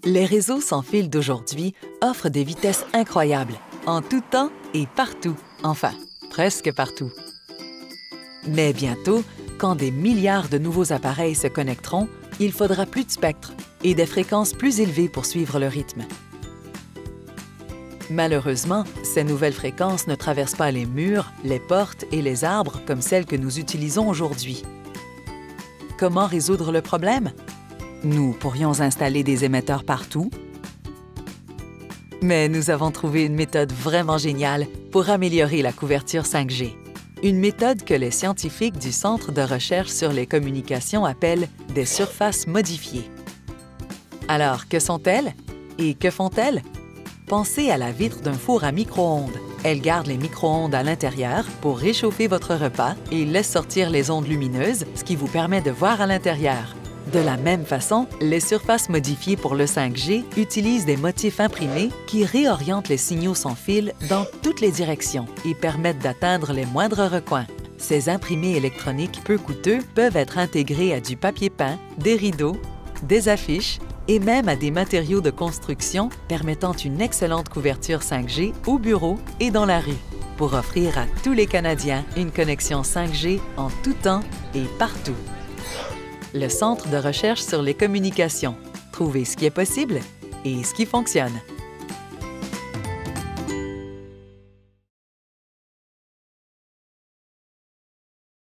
Les réseaux sans fil d'aujourd'hui offrent des vitesses incroyables, en tout temps et partout. Enfin, presque partout. Mais bientôt, quand des milliards de nouveaux appareils se connecteront, il faudra plus de spectre et des fréquences plus élevées pour suivre le rythme. Malheureusement, ces nouvelles fréquences ne traversent pas les murs, les portes et les arbres comme celles que nous utilisons aujourd'hui. Comment résoudre le problème? Nous pourrions installer des émetteurs partout. Mais nous avons trouvé une méthode vraiment géniale pour améliorer la couverture 5G. Une méthode que les scientifiques du Centre de recherche sur les communications appellent des surfaces modifiées. Alors, que sont-elles? Et que font-elles? Pensez à la vitre d'un four à micro-ondes. Elle garde les micro-ondes à l'intérieur pour réchauffer votre repas et laisse sortir les ondes lumineuses, ce qui vous permet de voir à l'intérieur. De la même façon, les surfaces modifiées pour le 5G utilisent des motifs imprimés qui réorientent les signaux sans fil dans toutes les directions et permettent d'atteindre les moindres recoins. Ces imprimés électroniques peu coûteux peuvent être intégrés à du papier peint, des rideaux, des affiches et même à des matériaux de construction permettant une excellente couverture 5G au bureau et dans la rue, pour offrir à tous les Canadiens une connexion 5G en tout temps et partout. Le Centre de recherche sur les communications. Trouvez ce qui est possible et ce qui fonctionne.